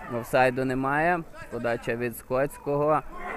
Офсайду немає. Подача від Скотського.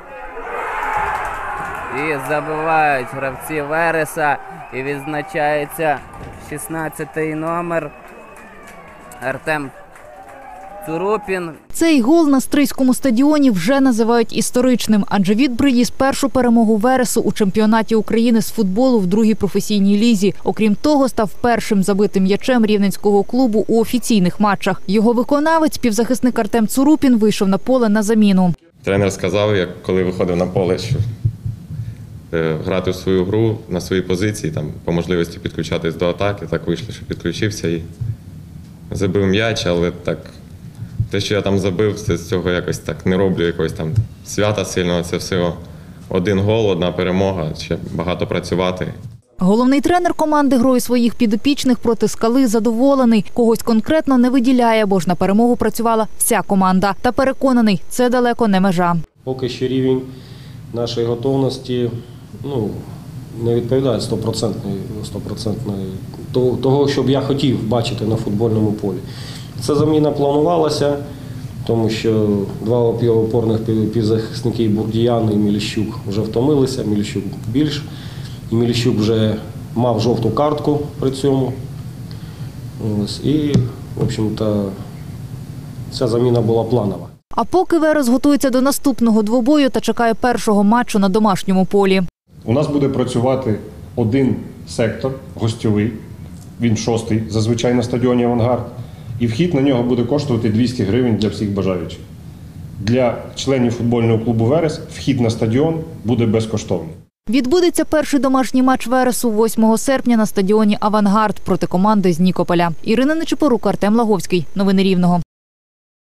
І забивають гравці Вереса. І відзначається 16-й номер Артем Цурупін. Цей гол на Стрийському стадіоні вже називають історичним, адже він приніс першу перемогу Вересу у чемпіонаті України з футболу в другій професійній лізі. Окрім того, став першим забитим м'ячем рівненського клубу у офіційних матчах. Його виконавець, півзахисник Артем Цурупін, вийшов на поле на заміну. Тренер сказав, коли виходив на поле, що грати в свою гру на своїй позиції, там, по можливості підключатись до атаки. Так вийшло, що підключився і забив м'яч, але так, те, що я там забив, з цього якось так не роблю якогось там свята сильного. Це всього один гол, одна перемога, ще багато працювати. Головний тренер команди грою своїх підопічних проти «Скали» задоволений. Когось конкретно не виділяє, бо ж на перемогу працювала вся команда. Та переконаний, це далеко не межа. Поки що рівень нашої готовності не відповідає 100% того, що б я хотів бачити на футбольному полі. Ця заміна планувалася, тому що два опорних півзахисники Бурдіян і Міліщук вже втомилися, Міліщук більш. І Міліщук вже мав жовту картку при цьому. І, в общем-то, ця заміна була планова. А поки Верес готується до наступного двобою та чекає першого матчу на домашньому полі. У нас буде працювати один сектор гостьовий, він 6-й, зазвичай на стадіоні «Авангард». І вхід на нього буде коштувати 200 гривень для всіх бажаючих. Для членів футбольного клубу «Верес» вхід на стадіон буде безкоштовний. Відбудеться перший домашній матч Вересу 8 серпня на стадіоні «Авангард» проти команди з Нікополя. Ірина Нечипорук, Артем Лаговський. Новини Рівного.